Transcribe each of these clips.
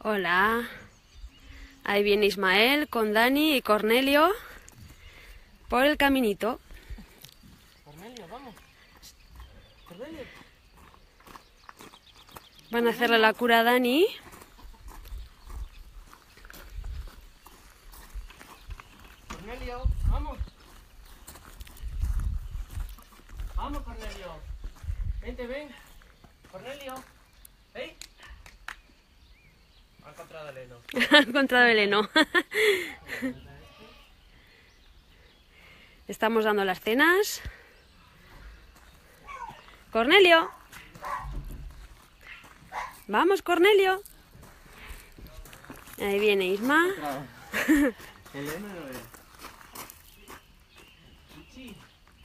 Hola. Ahí viene Ismael con Dani y Cornelio por el caminito. Cornelio, vamos. Cornelio. Van a hacerle la cura a Dani. Cornelio, vamos. Vamos, Cornelio. Vente, ven. Cornelio. ¿Ven? Ha encontrado el heno. Ha encontrado el heno. Estamos dando las cenas. Cornelio. Vamos, Cornelio. Ahí viene Isma. El heno no es. Sí.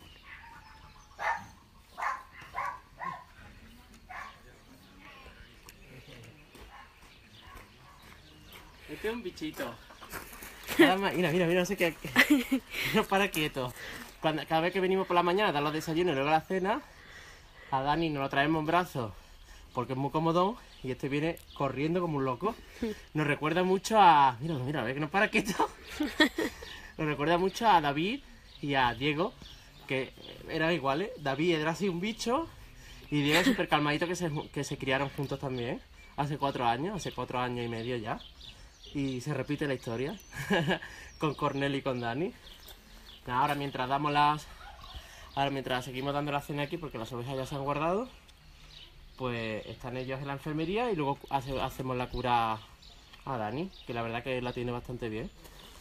Este es un bichito. Mira, no sé qué. No para quieto. Cada vez que venimos por la mañana a dar los desayunos y luego la cena, a Dani nos lo traemos en brazos porque es muy cómodo y este viene corriendo como un loco. Nos recuerda mucho a. Mira, a ver que no para quieto. Nos recuerda mucho a David y a Diego, que eran iguales. David era así un bicho y Diego súper calmadito que se criaron juntos también. Hace 4 años y medio ya. Y se repite la historia con Cornelio y con Dani. Ahora mientras seguimos dando la cena aquí porque las ovejas ya se han guardado, pues están ellos en la enfermería y luego hacemos la cura a Dani, que la verdad que la tiene bastante bien.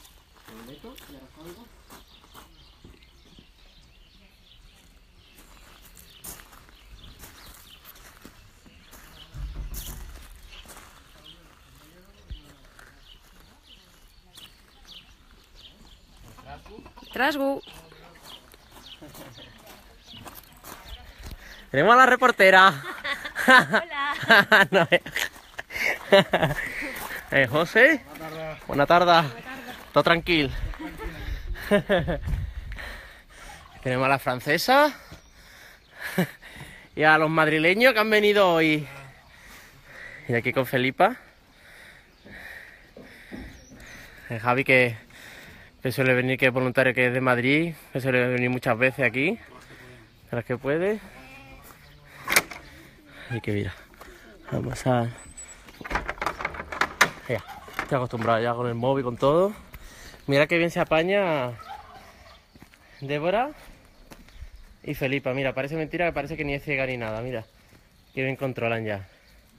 Trasgu. Tenemos a la reportera. Hola. No, José. Buenas tardes. Todo tranquilo. Tenemos a la francesa y a los madrileños que han venido hoy. Y aquí con Felipa. El Javi que suele venir, que es voluntario, que es de Madrid, que suele venir muchas veces aquí, a las que puede. Y que mira, vamos a... Ya, estoy acostumbrado ya con el móvil, con todo. Mira que bien se apaña Débora y Felipa. Mira, parece mentira, que parece que ni es ciega ni nada. Mira, que bien controlan ya.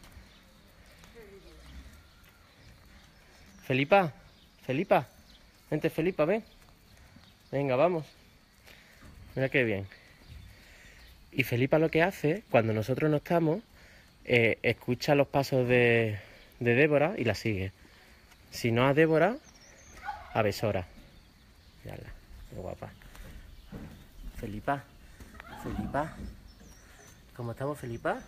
Felipa, vente Felipa, ven. Venga, vamos. Mira qué bien. Y Felipa lo que hace, cuando nosotros no estamos, escucha los pasos de Débora y la sigue. Si no a Débora, a Besora. Mírala, qué guapa. Felipa. ¿Cómo estamos, Felipa?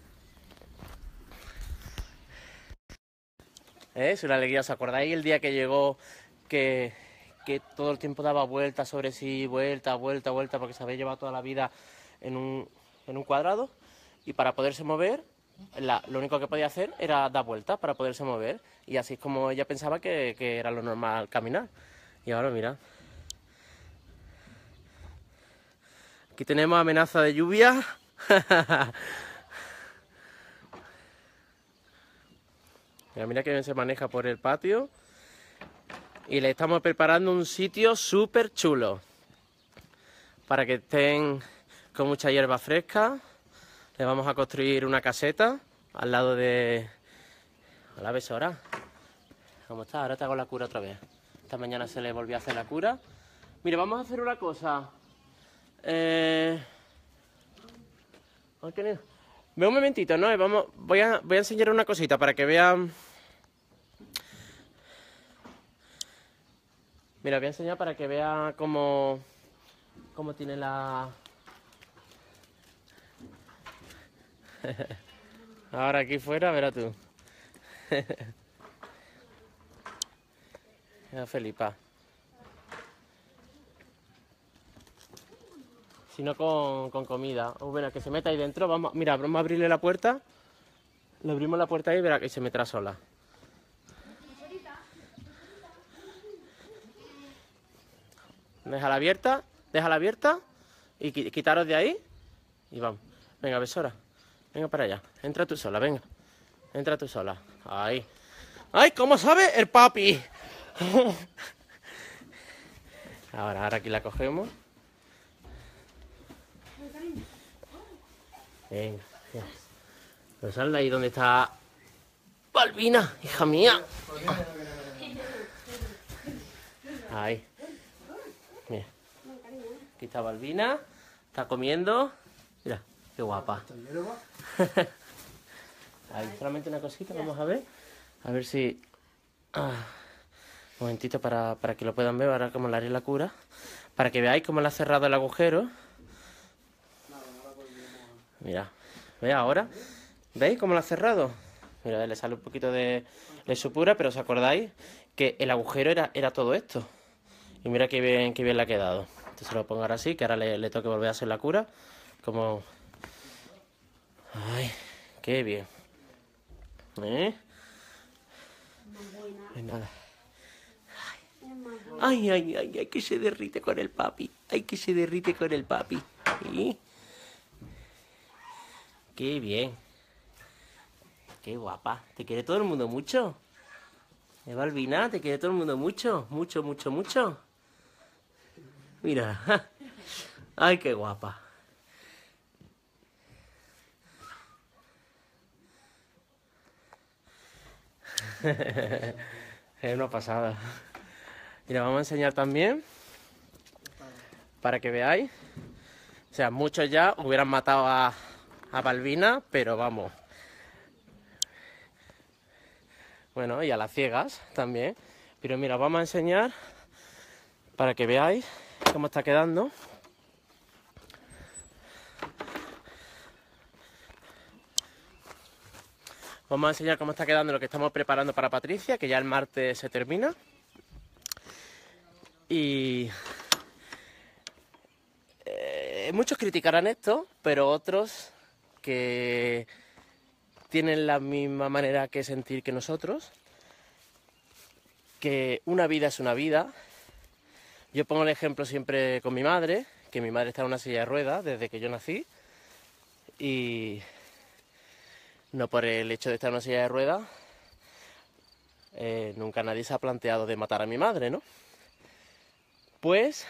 Es una alegría. ¿Os acordáis el día que llegó que todo el tiempo daba vueltas sobre sí, vuelta, porque se había llevado toda la vida en un cuadrado? Y para poderse mover, lo único que podía hacer era dar vueltas para poderse mover. Y así es como ella pensaba que era lo normal caminar. Y ahora mira. Aquí tenemos amenaza de lluvia. Mira que bien se maneja por el patio. Y le estamos preparando un sitio súper chulo para que estén con mucha hierba fresca. Le vamos a construir una caseta al lado de... Hola, Besora. ¿Cómo estás? Ahora te hago la cura otra vez. Esta mañana se le volvió a hacer la cura. Mira, vamos a hacer una cosa. Ve un momentito, ¿no? Voy a enseñar una cosita para que vean... Mira, voy a enseñar para que vea cómo tiene la... Ahora aquí fuera, verás tú. Mira, Felipa. Si no con comida. Bueno, que se meta ahí dentro. Mira, vamos a abrirle la puerta. Le abrimos la puerta ahí y verá que se meterá sola. Déjala abierta y quitaros de ahí y vamos. Venga, Besora, venga para allá. Entra tú sola, venga. Entra tú sola. Ahí. ¡Ay, cómo sabe el papi! Ahora aquí la cogemos. Venga, venga. Pues sal de ahí donde está Balbina, hija mía. Ahí. Mira. Aquí está Balbina. Está comiendo. Mira, qué guapa. Ahí, solamente una cosita, vamos a ver. A ver si... un momentito para que lo puedan ver, ahora como le haré la cura. Para que veáis cómo le ha cerrado el agujero. Mira, ¿veis ahora? ¿Veis cómo lo ha cerrado? Mira, le sale un poquito de supura, pero ¿os acordáis? Que el agujero era todo esto. Y mira qué bien le ha quedado. Entonces lo pongo ahora así, que ahora le tengo que volver a hacer la cura. Como... ¡Ay! ¡Qué bien! ¿Eh? Pues nada. Ay, ay, ay, ay, que se derrite con el papi. Ay, que se derrite con el papi. ¿Sí? Qué bien. Qué guapa. ¿Te quiere todo el mundo mucho? Balbina, ¿te quiere todo el mundo mucho? Mucho, mucho, mucho. Mira. Ay, qué guapa. Es una pasada. Mira, vamos a enseñar también para que veáis. O sea, muchos ya hubieran matado a Balbina, pero vamos. Bueno, y a las ciegas también. Pero mira, vamos a enseñar para que veáis cómo está quedando. Vamos a enseñar cómo está quedando lo que estamos preparando para Patricia, que ya el martes se termina. Y muchos criticarán esto, pero otros que tienen la misma manera que sentir que nosotros, que una vida es una vida. Yo pongo el ejemplo siempre con mi madre, que mi madre está en una silla de ruedas desde que yo nací, y no por el hecho de estar en una silla de ruedas, nunca nadie se ha planteado de matar a mi madre, ¿no? Pues,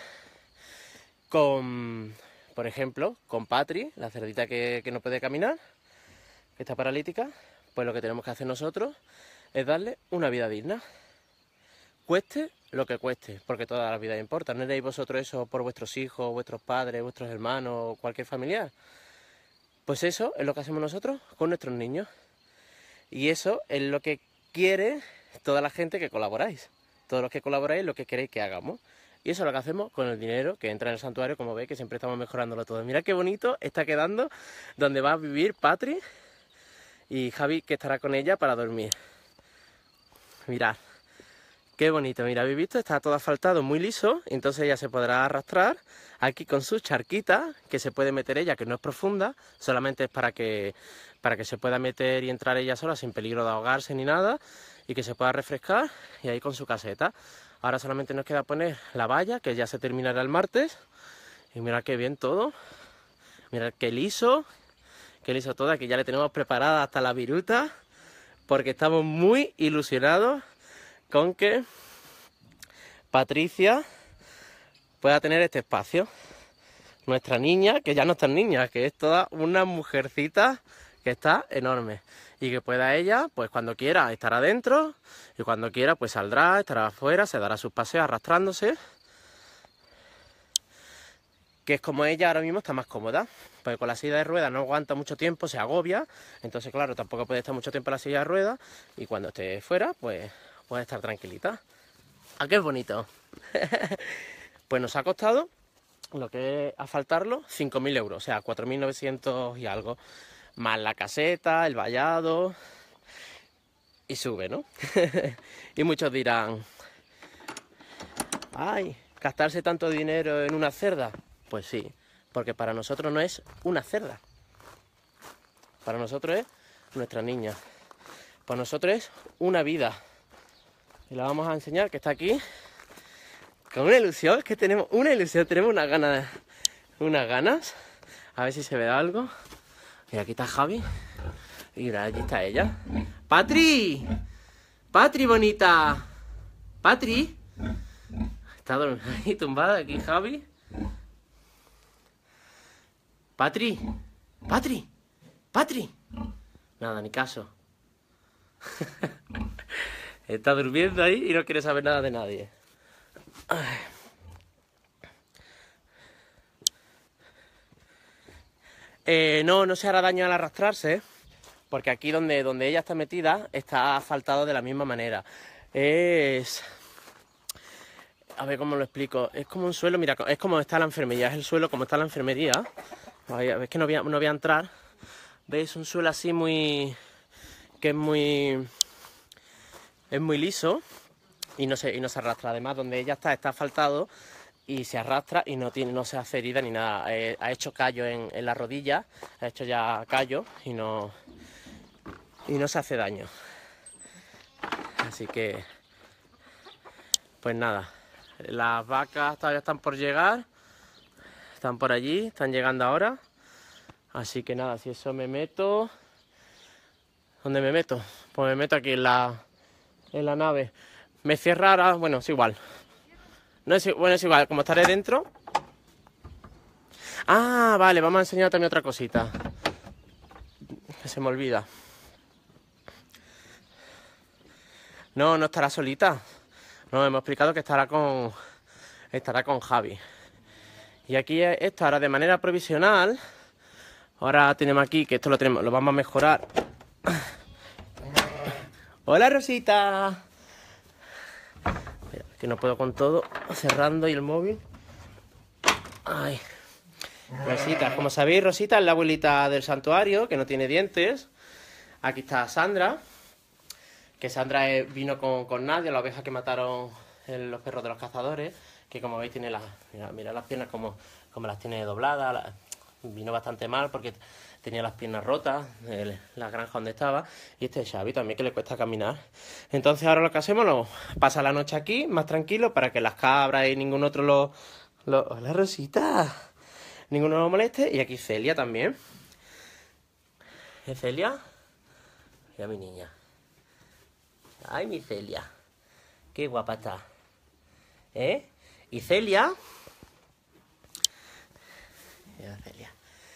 por ejemplo, con Patri, la cerdita que no puede caminar, que está paralítica, pues lo que tenemos que hacer nosotros es darle una vida digna. Cueste lo que cueste, porque toda la vida importa. ¿No haréis vosotros eso por vuestros hijos, vuestros padres, vuestros hermanos o cualquier familiar? Pues eso es lo que hacemos nosotros con nuestros niños. Y eso es lo que quiere toda la gente que colaboráis. Todos los que colaboráis, lo que queréis que hagamos. Y eso es lo que hacemos con el dinero que entra en el santuario, como veis que siempre estamos mejorándolo todo. Mirad qué bonito está quedando donde va a vivir Patri y Javi, que estará con ella para dormir. Mirad, qué bonito. Mira, habéis visto, está todo asfaltado, muy liso, entonces ella se podrá arrastrar aquí con su charquita, que se puede meter ella, que no es profunda, solamente es para que se pueda meter y entrar ella sola sin peligro de ahogarse ni nada, y que se pueda refrescar, y ahí con su caseta. Ahora solamente nos queda poner la valla, que ya se terminará el martes. Y mirad qué bien todo. Mirad qué liso todo. Aquí ya le tenemos preparada hasta la viruta, porque estamos muy ilusionados con que Patricia pueda tener este espacio. Nuestra niña, que ya no es tan niña, que es toda una mujercita que está enorme. Y que pueda ella, pues cuando quiera, estar adentro, y cuando quiera, pues saldrá, estará afuera, se dará sus paseos arrastrándose. Que es como ella ahora mismo está más cómoda, porque con la silla de ruedas no aguanta mucho tiempo, se agobia, entonces claro, tampoco puede estar mucho tiempo en la silla de ruedas, y cuando esté fuera, pues puede estar tranquilita. ¿A qué es bonito? Pues nos ha costado, lo que es asfaltarlo, 5.000 euros, o sea, 4.900 y algo. Más la caseta, el vallado, y sube, ¿no? Y muchos dirán, ay, gastarse tanto dinero en una cerda. Pues sí, porque para nosotros no es una cerda. Para nosotros es nuestra niña. Para nosotros es una vida. Y la vamos a enseñar, que está aquí, con una ilusión, es que tenemos una ilusión, tenemos unas ganas. A ver si se ve algo. Mira, aquí está Javi. Y mira, allí está ella. ¡Patri! ¡Patri, bonita! ¡Patri! Está ahí tumbada aquí Javi. ¡Patri! ¡Patri! ¡Patri! Nada, ni caso. Está durmiendo ahí y no quiere saber nada de nadie. No se hará daño al arrastrarse, porque aquí donde ella está metida está asfaltado de la misma manera. A ver cómo lo explico. Es como un suelo, mira, es como está la enfermería, es el suelo como está la enfermería. Es que no voy a entrar. ¿Veis? Un suelo así que es muy liso y no se arrastra. Además, donde ella está asfaltado y se arrastra y no se hace herida ni nada. Ha hecho callo en la rodilla, ha hecho ya callo y no se hace daño. Así que, pues nada, las vacas todavía están por llegar, están por allí, están llegando ahora. Así que nada, si eso me meto... ¿Dónde me meto? Pues me meto aquí en la nave. Me cierra ahora, bueno, es igual. Es igual, como estaré dentro. Ah, vale, vamos a enseñar también otra cosita. Que se me olvida. No estará solita. No, hemos explicado que estará con Javi. Y aquí esto ahora de manera provisional. Ahora tenemos aquí, que esto lo vamos a mejorar. ¡Hola, Rosita! Mira, que no puedo con todo, cerrando y el móvil. Ay. Rosita, como sabéis, Rosita es la abuelita del santuario, que no tiene dientes. Aquí está Sandra, que Sandra vino con Nadia, la oveja que mataron los perros de los cazadores, que como veis tiene mira las piernas como las tiene dobladas. Vino bastante mal porque tenía las piernas rotas, la granja donde estaba, y Xavi también, que le cuesta caminar. Entonces ahora lo que hacemos, pasa la noche aquí, más tranquilo, para que las cabras y ningún otro ¡Hola, Rosita! Ninguno lo moleste. Y aquí Celia también. ¿Es Celia? Mira mi niña. ¡Ay, mi Celia! ¡Qué guapa está! ¿Eh? Y Celia... Mira, Celia.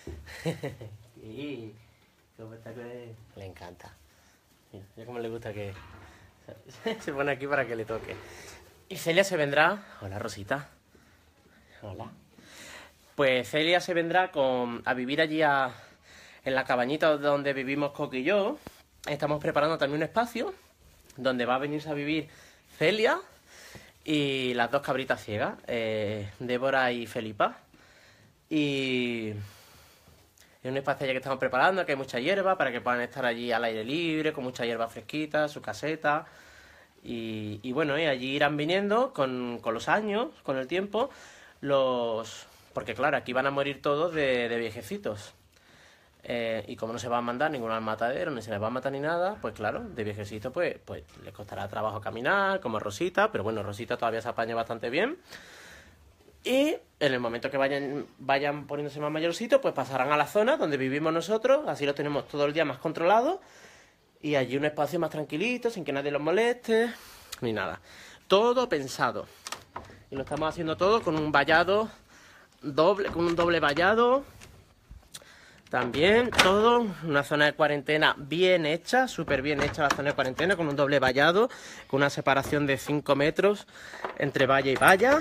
Sí, cómo está que le encanta. Mira cómo le gusta que se pone aquí para que le toque. Y Celia se vendrá. Hola, Rosita. Hola. Pues Celia se vendrá a vivir allí en la cabañita donde vivimos Coqui y yo. Estamos preparando también un espacio donde va a venirse a vivir Celia y las dos cabritas ciegas, Débora y Felipa. Y es un espacio allí que estamos preparando, que hay mucha hierba para que puedan estar allí al aire libre, con mucha hierba fresquita, su caseta. Y bueno, allí irán viniendo con los años, con el tiempo, porque claro, aquí van a morir todos de viejecitos. Y como no se va a mandar ninguno al matadero, ni se les va a matar ni nada, pues claro, de viejecitos pues les costará trabajo caminar, como Rosita, pero bueno, Rosita todavía se apaña bastante bien. Y en el momento que vayan poniéndose más mayorcitos, pues pasarán a la zona donde vivimos nosotros, así los tenemos todo el día más controlados, y allí un espacio más tranquilito, sin que nadie los moleste, ni nada. Todo pensado. Y lo estamos haciendo todo con un vallado doble, con un doble vallado. También todo, una zona de cuarentena bien hecha, súper bien hecha la zona de cuarentena, con un doble vallado, con una separación de 5 metros entre valla y valla.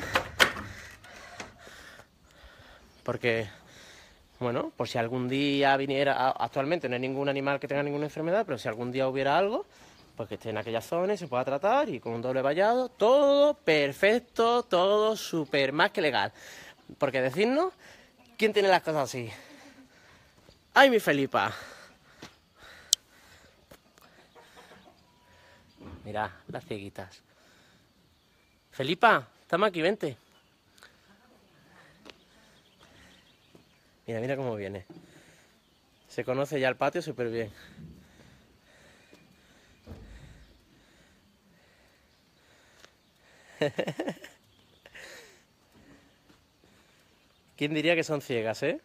Porque, bueno, por si algún día viniera, actualmente no hay ningún animal que tenga ninguna enfermedad, pero si algún día hubiera algo, pues que esté en aquella zona y se pueda tratar, y con un doble vallado, todo perfecto, todo súper más que legal. Porque decirnos, ¿quién tiene las cosas así? ¡Ay, mi Felipa! Mira, las cieguitas. Felipa, estamos aquí, vente. Mira, mira cómo viene. Se conoce ya el patio súper bien. ¿Quién diría que son ciegas, eh?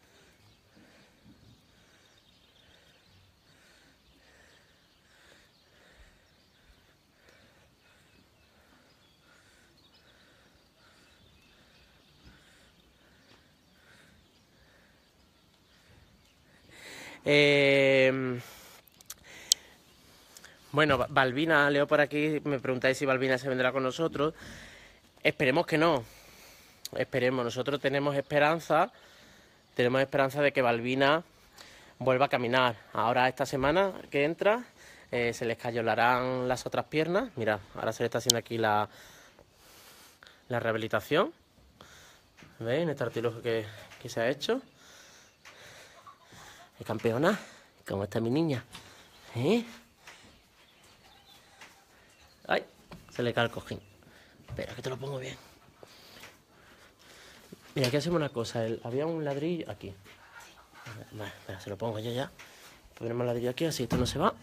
Bueno, Balbina, leo por aquí, me preguntáis si Balbina se vendrá con nosotros. Esperemos que no. Esperemos, nosotros tenemos esperanza de que Balbina vuelva a caminar. Ahora esta semana que entra se le escayolarán las otras piernas. Mira, ahora se le está haciendo aquí la rehabilitación. ¿Veis? En este artilugio que se ha hecho. Campeona, ¿cómo está mi niña? ¿Eh? ¡Ay! Se le cae el cojín. Espera, que te lo pongo bien. Mira, aquí hacemos una cosa. Había un ladrillo aquí. Vale, espera, se lo pongo yo ya. Ponemos el ladrillo aquí, así esto no se va.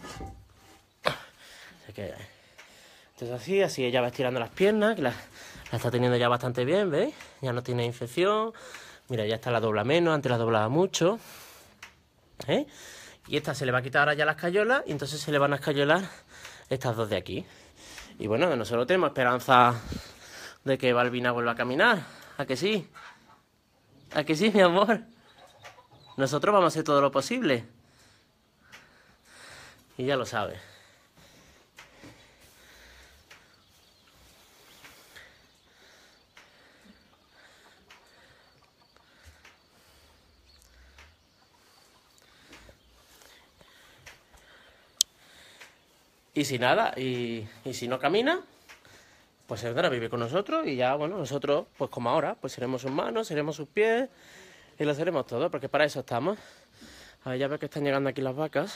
Entonces así ella va estirando las piernas, que la está teniendo ya bastante bien, ¿veis? Ya no tiene infección. Mira, ya está la dobla menos, antes la doblaba mucho. ¿Eh? Y esta se le va a quitar ahora ya las escayolas y entonces se le van a escayolar estas dos de aquí. Y bueno, nosotros tenemos esperanza de que Balbina vuelva a caminar. ¿A que sí? ¿A que sí, mi amor? Nosotros vamos a hacer todo lo posible. Y ya lo sabes. Y si nada, y si no camina, pues se vendrá a vivir con nosotros y ya, bueno, nosotros, pues como ahora, pues seremos sus manos, seremos sus pies y lo seremos todo, porque para eso estamos. A ver, ya veo que están llegando aquí las vacas.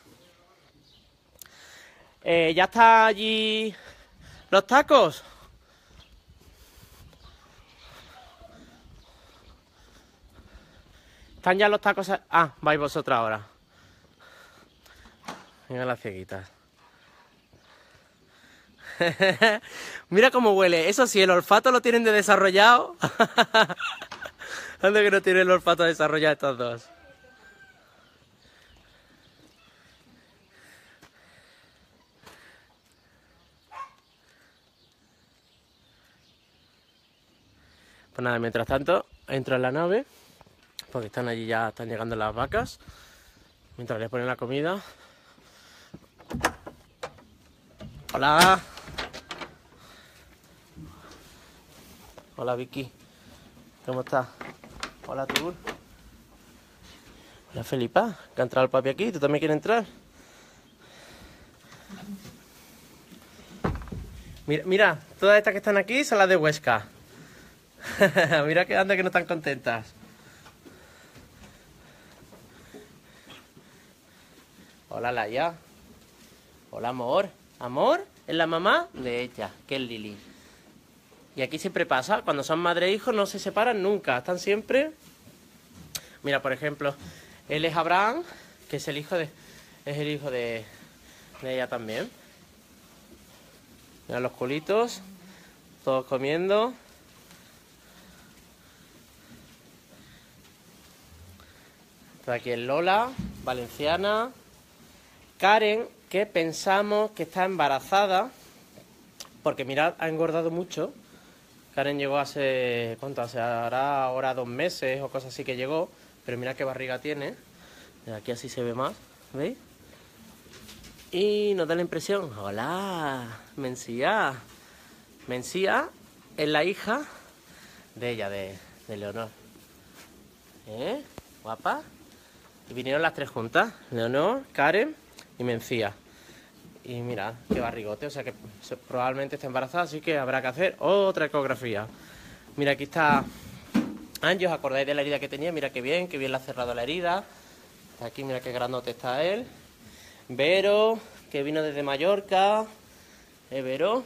¿Ya está allí los tacos? ¿Están ya los tacos? Ah, vais vosotras ahora. Venga las cieguitas. Mira cómo huele. Eso sí, el olfato lo tienen de desarrollado. ¿Dónde que no tienen el olfato desarrollado estos dos? Pues nada, mientras tanto, entro en la nave. Porque están allí, ya están llegando las vacas. Mientras les ponen la comida. Hola. Hola Vicky. ¿Cómo estás? Hola Tur. Hola Felipa. Que ha entrado el papi aquí. ¿Tú también quieres entrar? Mira, todas estas que están aquí son las de Huesca. Mira que anda que no están contentas. Hola Laia. Hola amor. Amor es la mamá de ella, que es Lili. Y aquí siempre pasa, cuando son madre e hijo no se separan nunca, están siempre... Mira, por ejemplo, él es Abraham, que es el hijo de ella también. Mira los culitos, todos comiendo. Está aquí el Lola, valenciana. Karen, que pensamos que está embarazada, porque mirad, ha engordado mucho. Karen llegó hace, ¿cuánto? Hace ahora 2 meses o cosas así que llegó, pero mirad qué barriga tiene. Aquí así se ve más, ¿veis? Y nos da la impresión, hola, Mencía. Mencía es la hija de ella, de Leonor. ¿Eh? Guapa. Y vinieron las 3 juntas, Leonor, Karen y Mencía. Y mira, qué barrigote, o sea que probablemente está embarazada, así que habrá que hacer otra ecografía. Mira, aquí está Angie, ¿os acordáis de la herida que tenía? Mira qué bien le ha cerrado la herida. Está aquí, mira qué grandote está él. Vero, que vino desde Mallorca. Vero.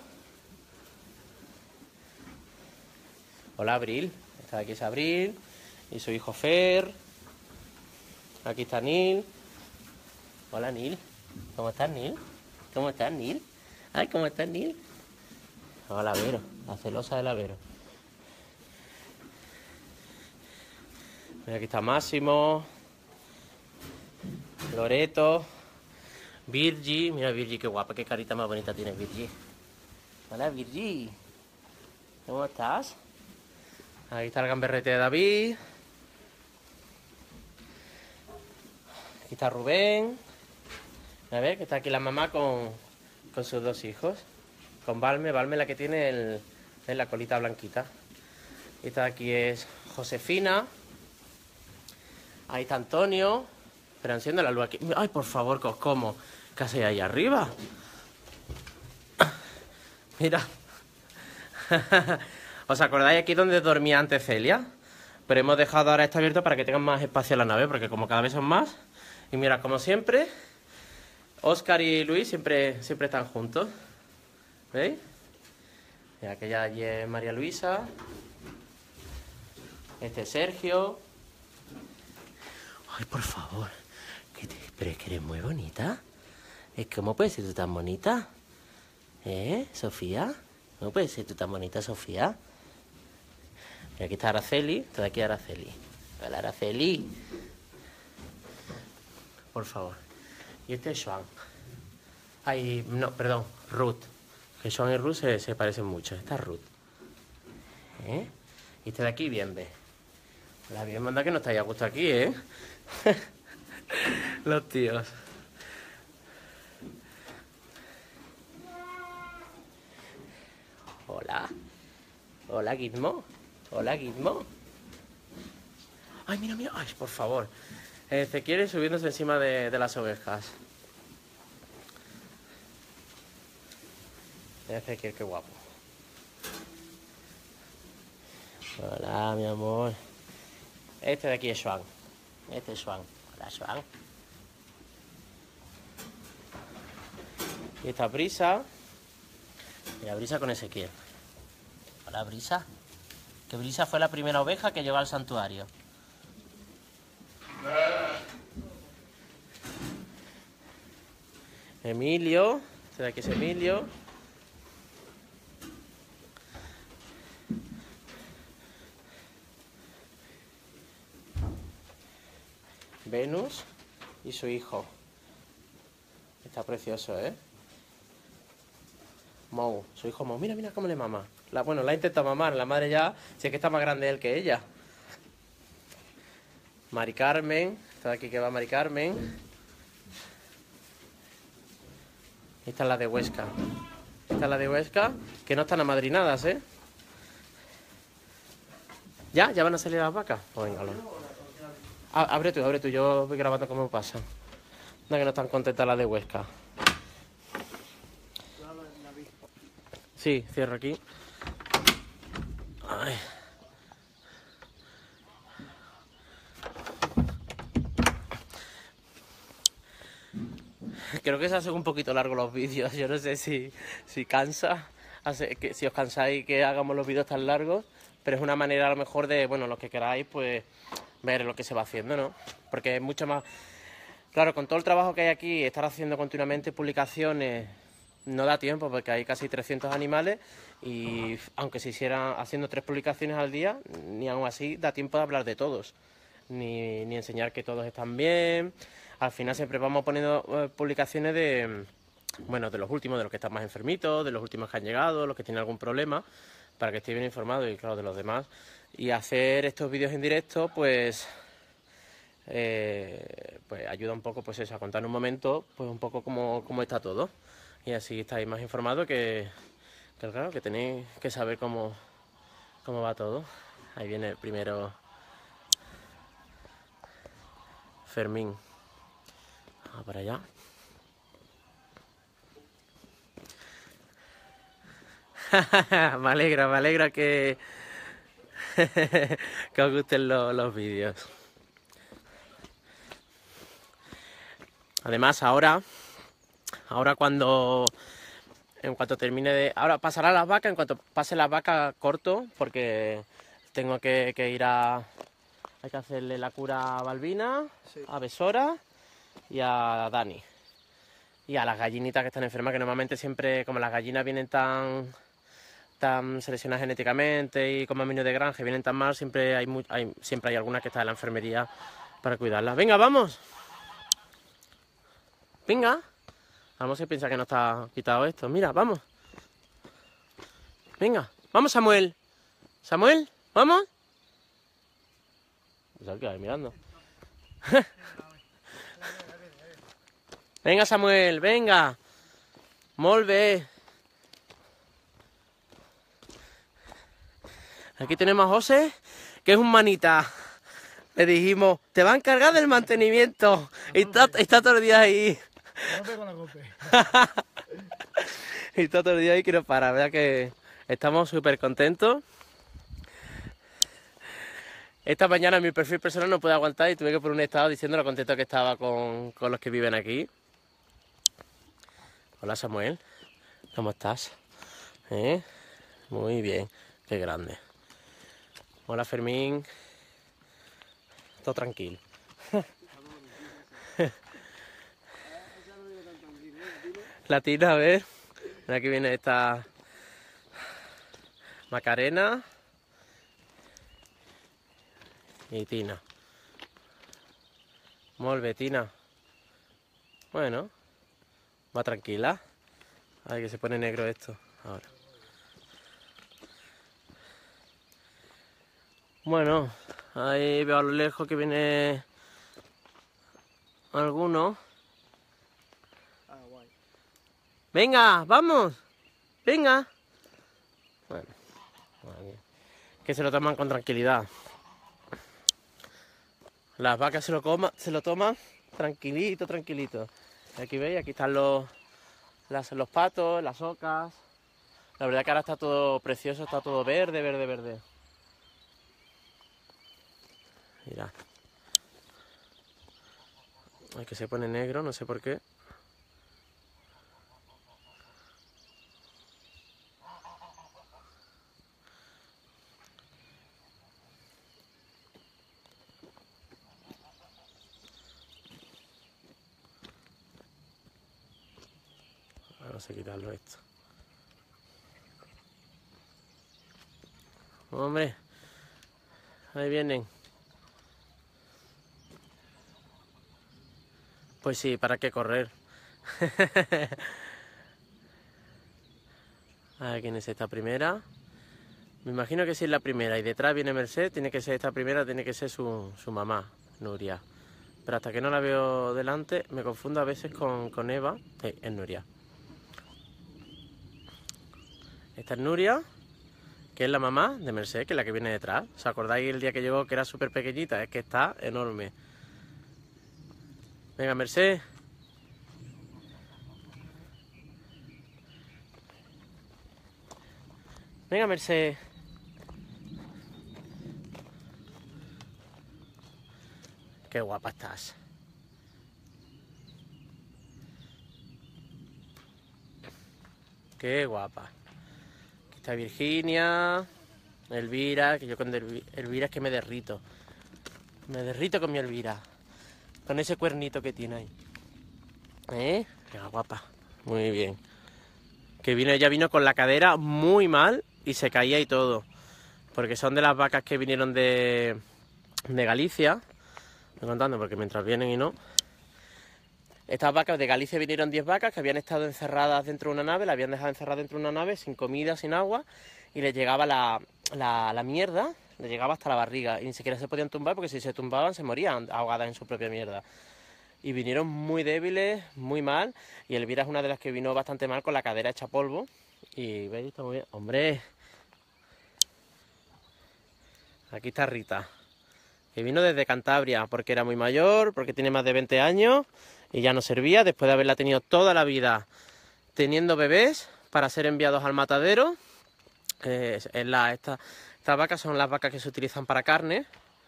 Hola, Abril. Está aquí es Abril. Y su hijo Fer. Aquí está Nil. Hola, Nil. ¿Cómo estás, Nil? ¿Cómo estás, Nil? Ay, ¿cómo estás, Nil? Hola, Vero. La celosa de la Vero. Mira, aquí está Máximo, Loreto, Virgi. Mira Virgi, qué guapa, qué carita más bonita tiene Virgi. Hola Virgi, ¿cómo estás? Aquí está el gamberrete de David. Aquí está Rubén. A ver, que está aquí la mamá con sus dos hijos. Con Valme, la que tiene la colita blanquita. Y está aquí es Josefina. Ahí está Antonio. Pero enciendo la luz aquí. Ay, por favor, que os como. ¿Qué hacéis ahí arriba? Mira. ¿Os acordáis aquí donde dormía antes Celia? Pero hemos dejado ahora esto abierto para que tengan más espacio en la nave, porque como cada vez son más. Y mira, como siempre, Óscar y Luis siempre están juntos. ¿Veis? Mira, aquella allí es María Luisa. Este es Sergio. Ay, por favor. Pero es que eres muy bonita. ¿Cómo puedes ser tú tan bonita? ¿Sofía? ¿Cómo puedes ser tú tan bonita, Sofía? Mira, aquí está Araceli. Toda aquí Araceli. Hola, Araceli. Por favor. Y este es Joan. Ay, no, perdón, Ruth. Que Joan y Ruth se parecen mucho. Esta es Ruth. Y este de aquí, Bienve. La bien manda que no estáis a gusto aquí, ¿eh? Los tíos. Hola. Hola, Gizmo. Hola, Gizmo. Ay, mira, mira. Ay, por favor. Ezequiel subiéndose encima de las ovejas. Ezequiel, qué guapo. Hola, mi amor. Este de aquí es Joan. Este es Joan. Hola, Joan. Y esta Brisa. Mira, Brisa con Ezequiel. Hola, Brisa. Que Brisa fue la primera oveja que llegó al santuario. Emilio. Este de aquí es Emilio. Venus y su hijo. Está precioso, ¿eh? Mou, su hijo Mou. Mira, mira cómo le mama. Bueno, la intenta mamar. La madre ya, si es que está más grande él que ella. Mari Carmen. Está aquí que va Mari Carmen. Esta es la de Huesca. Esta es la de Huesca, que no están amadrinadas, ¿eh? ¿Ya? ¿Ya van a salir las vacas? Pues venga, abre tú, yo voy grabando cómo pasa. No, que no están contentas las de Huesca. Sí, cierro aquí. Ay. Creo que se hacen un poquito largos los vídeos. Yo no sé si cansa, si os cansáis que hagamos los vídeos tan largos, pero es una manera a lo mejor de, bueno, los que queráis, pues ver lo que se va haciendo, ¿no? Porque es mucho más... Claro, con todo el trabajo que hay aquí, estar haciendo continuamente publicaciones no da tiempo porque hay casi 300 animales y aunque se hicieran haciendo 3 publicaciones al día, ni aún así da tiempo de hablar de todos, ni enseñar que todos están bien. Al final siempre vamos poniendo publicaciones de, bueno, de los últimos, de los que están más enfermitos, de los últimos que han llegado, los que tienen algún problema, para que estéis bien informados y claro, de los demás. Y hacer estos vídeos en directo, pues ayuda un poco, pues eso, a contar en un momento, pues un poco cómo está todo. Y así estáis más informados que claro, que tenéis que saber cómo va todo. Ahí viene el primero Fermín. Vamos para allá. Me alegra que que os gusten los vídeos. Además, ahora en cuanto termine de... Ahora pasará las vacas, en cuanto pase las vacas corto, porque tengo que ir a... Hay que hacerle la cura a Balbina, sí, a Besora y a Dani. Y a las gallinitas que están enfermas, que normalmente siempre, como las gallinas vienen tan tan seleccionadas genéticamente y como niños de granja y vienen tan mal, siempre hay alguna que está en la enfermería para cuidarlas. Venga, vamos. Venga. Vamos, se piensa que no está quitado esto. Mira, vamos. Venga, vamos, Samuel. Samuel, vamos. Pues aquí, mirando. Venga, Samuel, venga. Molt bé. Aquí tenemos a José, que es un manita. Le dijimos, te va a encargar del mantenimiento. Y está todo el día ahí. Y está todo el día ahí que no para. La verdad que estamos súper contentos. Esta mañana mi perfil personal no pude aguantar y tuve que poner un estado diciendo lo contento que estaba con los que viven aquí. Hola, Samuel, ¿cómo estás? Muy bien, qué grande. Hola, Fermín. Todo tranquilo. La Tina, a ver. Aquí viene esta Macarena y Tina. Molt bé, Tina. Bueno, va tranquila. Ay, que se pone negro esto ahora. Bueno, ahí veo a lo lejos que viene alguno. Venga, vamos. Venga. Bueno, que se lo toman con tranquilidad. Las vacas se lo toman tranquilito, tranquilito. Aquí veis, aquí están los patos, las ocas. La verdad que ahora está todo precioso, está todo verde, verde, verde. Mirad. Ay, que se pone negro, no sé por qué. Vamos a quitarlo esto. Hombre, ahí vienen. Pues sí, ¿para qué correr? A ver quién es esta primera. Me imagino que si es la primera y detrás viene Merced, tiene que ser esta primera, tiene que ser su mamá, Nuria. Pero hasta que no la veo delante, me confundo a veces con Eva. Es Nuria. Esta es Nuria, que es la mamá de Merced, que es la que viene detrás. ¿Os acordáis el día que llegó que era súper pequeñita? Es que está enorme. Venga, Merced. Venga, Merced. Qué guapa estás. Qué guapa. Aquí está Virginia, Elvira, que yo con Elvira es que me derrito. Me derrito con mi Elvira. Con ese cuernito que tiene ahí. Qué guapa. Muy bien. Que ella vino con la cadera muy mal y se caía y todo. Porque son de las vacas que vinieron de Galicia. Estoy contando porque mientras vienen y no. Estas vacas de Galicia vinieron 10 vacas que habían estado encerradas dentro de una nave, la habían dejado encerradas dentro de una nave sin comida, sin agua, y les llegaba la mierda, les llegaba hasta la barriga, y ni siquiera se podían tumbar porque si se tumbaban se morían ahogadas en su propia mierda. Y vinieron muy débiles, muy mal, y Elvira es una de las que vino bastante mal con la cadera hecha polvo. Y veis, está muy bien. ¡Hombre! Aquí está Rita, que vino desde Cantabria porque era muy mayor, porque tiene más de 20 años y ya no servía, después de haberla tenido toda la vida teniendo bebés para ser enviados al matadero. Estas vacas son las vacas que se utilizan para carne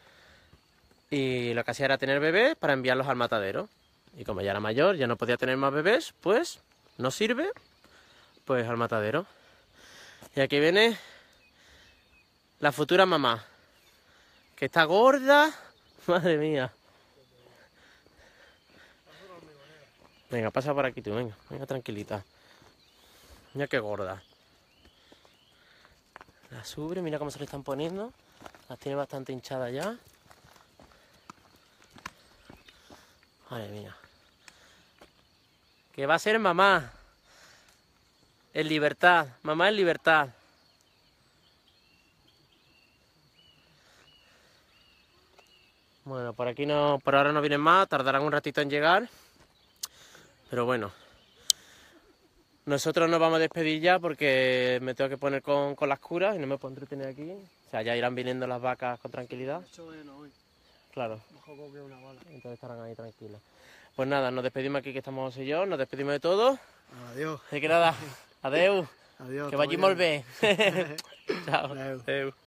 y lo que hacía era tener bebés para enviarlos al matadero. Y como ya era mayor, ya no podía tener más bebés, pues no sirve, pues al matadero. Y aquí viene la futura mamá, que está gorda, madre mía. Venga, pasa por aquí tú, venga, venga tranquilita. Mira qué gorda. Las ubres, mira cómo se le están poniendo. Las tiene bastante hinchadas ya. Madre mía. ¿Qué va a ser mamá? En libertad. Mamá en libertad. Bueno, por aquí no, por ahora no vienen más, tardarán un ratito en llegar. Pero bueno. Nosotros nos vamos a despedir ya porque me tengo que poner con las curas y no me puedo entretener aquí. O sea, ya irán viniendo las vacas con tranquilidad. Claro. Entonces estarán ahí tranquilas. Pues nada, nos despedimos aquí que estamos José y yo, nos despedimos de todos. Adiós. Así que nada, adeu. Adiós. Que vagi molt bé. Chao. Adeu. Adeu.